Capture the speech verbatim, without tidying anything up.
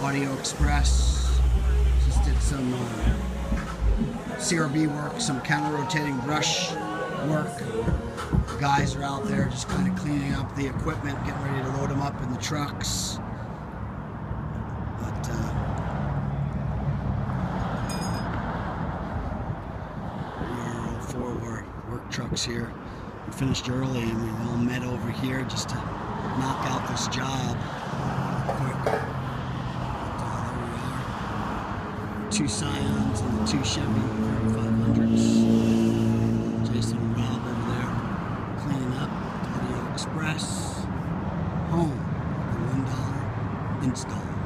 Audio Express. Just did some uh, C R B work, some counter-rotating brush work. The guys are out there just kind of cleaning up the equipment, getting ready to load them up in the trucks. But uh, we are all four of our work trucks here. We finished early and we all met over here just to knock out this job quick. But, uh, there we are. Two Scions and the two Chevy thirty-five hundreds. Jason and Rob over there cleaning up. Audio Express. Home. The one dollar install.